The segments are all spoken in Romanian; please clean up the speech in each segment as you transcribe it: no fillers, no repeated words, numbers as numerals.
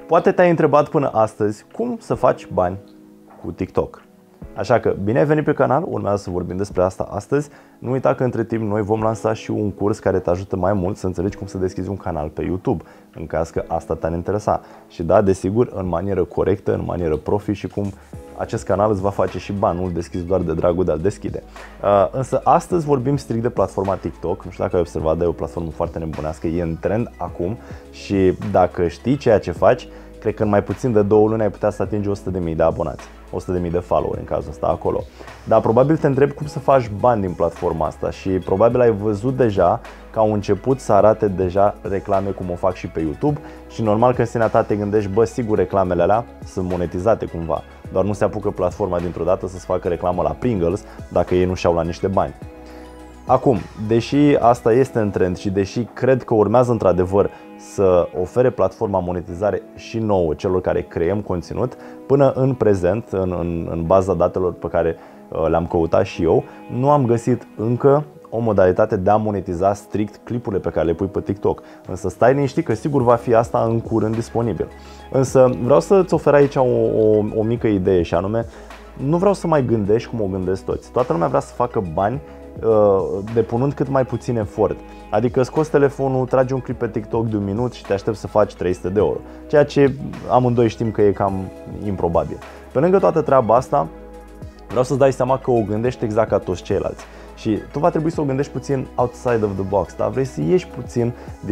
Poate te-ai întrebat până astăzi cum să faci bani cu TikTok. Așa că bine ai venit pe canal, urmează să vorbim despre asta astăzi. Nu uita că între timp noi vom lansa și un curs care te ajută mai mult să înțelegi cum să deschizi un canal pe YouTube, în caz că asta te-ar interesa. Și da, desigur, în manieră corectă, în manieră profi și cum acest canal îți va face și bani, nu-l deschizi doar de dragul de a-l deschide. Însă astăzi vorbim strict de platforma TikTok. Nu știu dacă ai observat, dar e o platformă foarte nebunească, e în trend acum și dacă știi ceea ce faci, cred că în mai puțin de 2 luni ai putea să atingi 100.000 de abonați, 100.000 de followeri în cazul ăsta acolo. Dar probabil te întrebi cum să faci bani din platforma asta și probabil ai văzut deja că au început să arate deja reclame cum o fac și pe YouTube și normal că în sinea ta te gândești, bă, sigur reclamele alea sunt monetizate cumva, doar nu se apucă platforma dintr-o dată să-ți facă reclamă la Pringles dacă ei nu și-au la niște bani. Acum, deși asta este în trend și deși cred că urmează într-adevăr să ofere platforma monetizare și nouă celor care creăm conținut, până în prezent, în baza datelor pe care le-am căutat și eu, nu am găsit încă o modalitate de a monetiza strict clipurile pe care le pui pe TikTok. Însă stai liniștit că sigur va fi asta în curând disponibil. Însă vreau să-ți ofer aici o mică idee și anume, nu vreau să mai gândești cum o gândesc toți. Toată lumea vrea să facă bani depunând cât mai puțin efort. Adică scoți telefonul, tragi un clip pe TikTok de 1 minut și te aștepți să faci 300 de euro. Ceea ce amândoi știm că e cam improbabil. Pe lângă toată treaba asta, vreau să-ți dai seama că o gândești exact ca toți ceilalți. Și tu va trebui să o gândești puțin outside of the box, da? Vrei să ieși puțin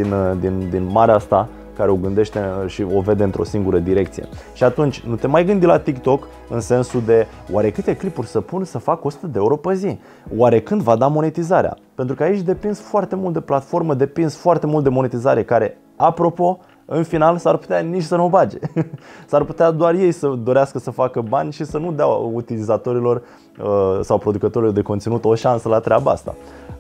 din marea asta care o gândește și o vede într-o singură direcție. Și atunci nu te mai gândi la TikTok în sensul de oare câte clipuri să pun să fac 100 de euro pe zi? Oare când va da monetizarea? Pentru că aici depinzi foarte mult de platformă, depinzi foarte mult de monetizare care, apropo, în final s-ar putea nici să nu o bage. S-ar putea doar ei să dorească să facă bani și să nu dea utilizatorilor sau producătorilor de conținut o șansă la treaba asta.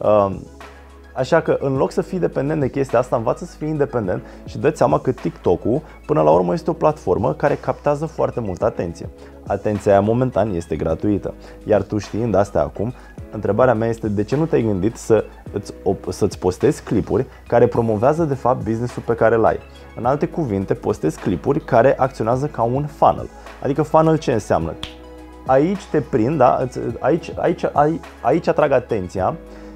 Așa că în loc să fii dependent de chestia asta, învață să fii independent și dă-ți seama că TikTok-ul până la urmă este o platformă care captează foarte multă atenție. Atenția aia momentan este gratuită. Iar tu știind astea acum, întrebarea mea este de ce nu te-ai gândit să-ți postezi clipuri care promovează de fapt business-ul pe care îl ai. În alte cuvinte, postezi clipuri care acționează ca un funnel. Adică funnel ce înseamnă? Aici te prind, da? Aici atrag atenția.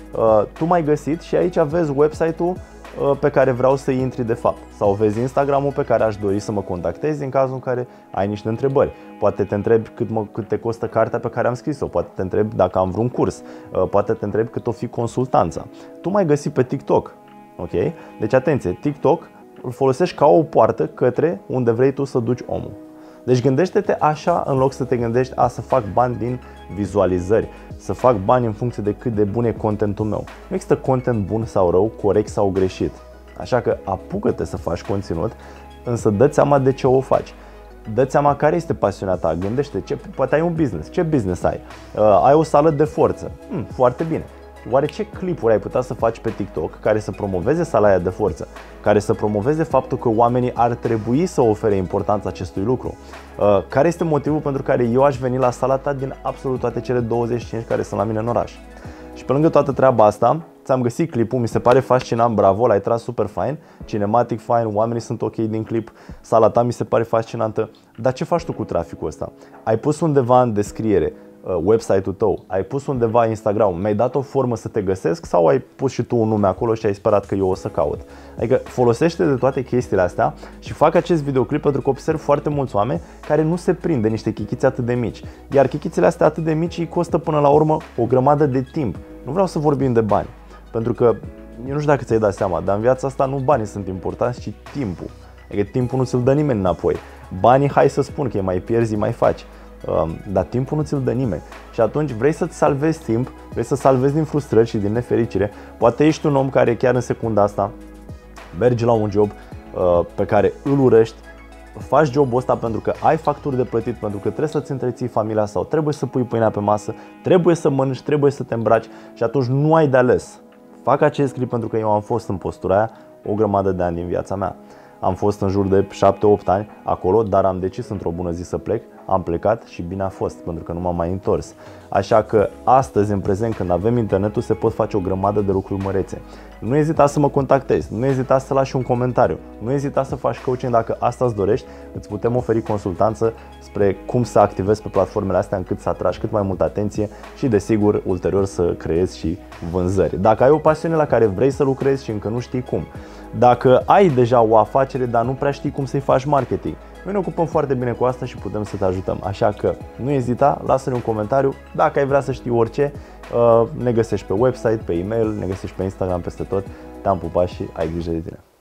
Tu m-ai găsit și aici vezi website-ul pe care vreau să intri de fapt. Sau vezi Instagram-ul pe care aș dori să mă contactezi în cazul în care ai niște întrebări. Poate te întrebi cât te costă cartea pe care am scris-o, poate te întrebi dacă am vreun curs, poate te întrebi cât o fi consultanța. Tu m-ai găsit pe TikTok, ok? Deci atenție, TikTok îl folosești ca o poartă către unde vrei tu să duci omul. Deci gândește-te așa în loc să te gândești să fac bani din vizualizări, să fac bani în funcție de cât de bun e contentul meu. Nu există content bun sau rău, corect sau greșit. Așa că apucă-te să faci conținut, însă dă-ți seama de ce o faci. Dă-ți seama care este pasiunea ta, gândește, poate ai un business, ce business ai? Ai o sală de forță, foarte bine. Oare ce clipuri ai putea să faci pe TikTok care să promoveze sala aia de forță, care să promoveze faptul că oamenii ar trebui să ofere importanța acestui lucru? Care este motivul pentru care eu aș veni la sala ta din absolut toate cele 25 care sunt la mine în oraș? Și pe lângă toată treaba asta, ți-am găsit clipul, mi se pare fascinant, bravo, l-ai tras super fain, cinematic fain, oamenii sunt ok din clip, sala ta mi se pare fascinantă, dar ce faci tu cu traficul ăsta? Ai pus undeva în descriere website-ul tău, ai pus undeva Instagram, mi-ai dat o formă să te găsesc sau ai pus și tu un nume acolo și ai sperat că eu o să caut? Adică folosește de toate chestiile astea și fac acest videoclip pentru că observ foarte mulți oameni care nu se prind de niște chichiți atât de mici. Iar chichițele astea atât de mici îi costă până la urmă o grămadă de timp. Nu vreau să vorbim de bani, pentru că eu nu știu dacă ți-ai dat seama, dar în viața asta nu banii sunt importanți, ci timpul. Adică timpul nu ți-l dă nimeni înapoi. Banii, hai să spun că îi mai pierzi, îi mai faci. Dar timpul nu ți-l dă nimeni. Și atunci vrei să-ți salvezi timp, vrei să salvezi din frustrări și din nefericire. Poate ești un om care chiar în secunda asta mergi la un job pe care îl urăști, faci jobul ăsta pentru că ai facturi de plătit, pentru că trebuie să-ți întreții familia sau trebuie să pui pâinea pe masă, trebuie să mănânci, trebuie să te îmbraci și atunci nu ai de ales. Fac acest clip pentru că eu am fost în postura aia o grămadă de ani din viața mea. Am fost în jur de 7-8 ani acolo, dar am decis într-o bună zi să plec am plecat și bine a fost, pentru că nu m-am mai întors. Așa că astăzi, în prezent, când avem internetul, se pot face o grămadă de lucruri mărețe. Nu ezita să mă contactezi, nu ezita să lași un comentariu, nu ezita să faci coaching dacă asta îți dorești, îți putem oferi consultanță spre cum să activezi pe platformele astea încât să atragi cât mai multă atenție și, desigur, ulterior să creezi și vânzări. Dacă ai o pasiune la care vrei să lucrezi și încă nu știi cum, dacă ai deja o afacere, dar nu prea știi cum să-i faci marketing, noi ne ocupăm foarte bine cu asta și putem să te ajutăm. Așa că nu ezita, lasă-ne un comentariu. Dacă ai vrea să știi orice, ne găsești pe website, pe e-mail, ne găsești pe Instagram, peste tot. Te-am pupat și ai grijă de tine.